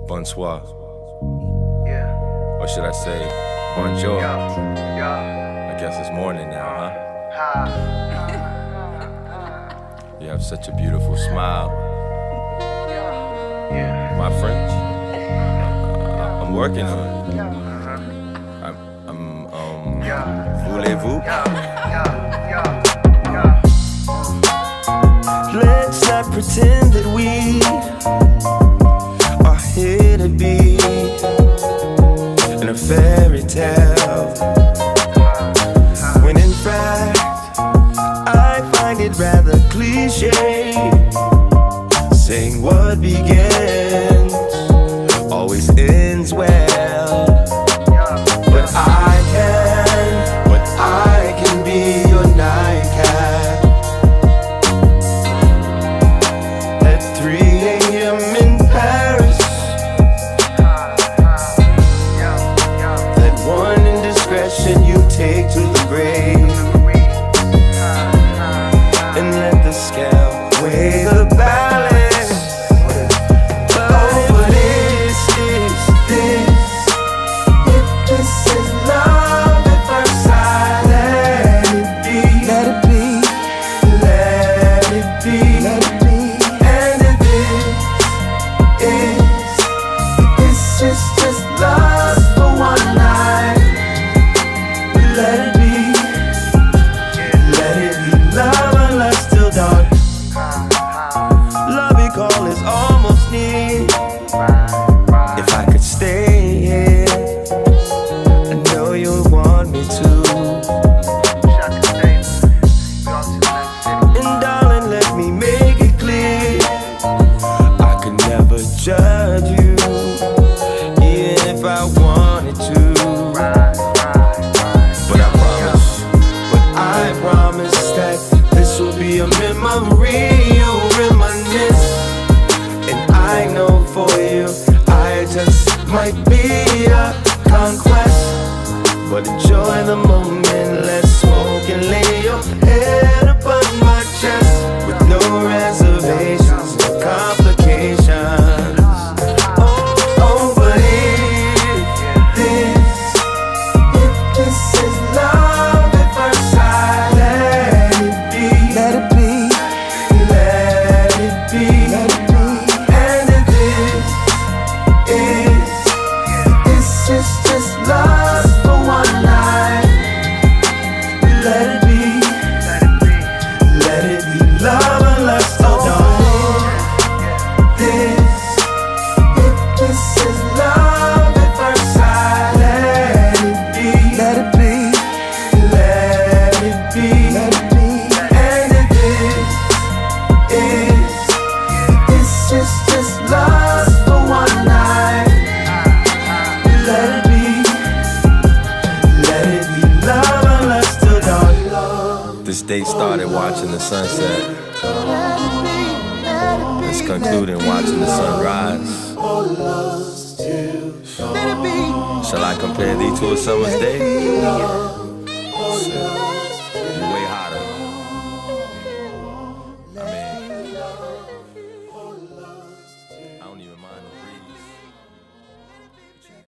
Bonsoir. Or should I say, bonjour? I guess it's morning now, huh? You have such a beautiful smile. My French? I'm working on it. Voulez-vous? Let's not pretend that we are here to be in a fairy tale, when in fact I find it rather cliche, saying what begins always ends well. But I can be your nightcap at 3 a.m. in Paris. That one indiscretion you take to the grave, and let the scale weigh the balance. But if this is love at first sight, let it be, let it be, let it be, let it be. And if this is just love for one night, let it be love unless till dawn. Love you call is almost near. If I could stay here, I know you'll want me to. And darling, let me make it clear, I could never judge you, even if I wanted to. But I promise that this will be a memory you'll reminisce. And I know for you, I just might be a conquest. But enjoy the moment, let's smoke and lay your head upon my chest, with no reservations, no complications. Oh, but if this is love at first sight, let it be, let it be, let it be, let it be. And if this is just love for one night, let it be love unless till dawn. If this is love at first sight, let it be, let it be, let it be, let it be. And if this is just love for one night, let it be love unless till dawn. This day started watching the sunset. It's concluding watching the sunrise. Shall I compare thee to a summer's day?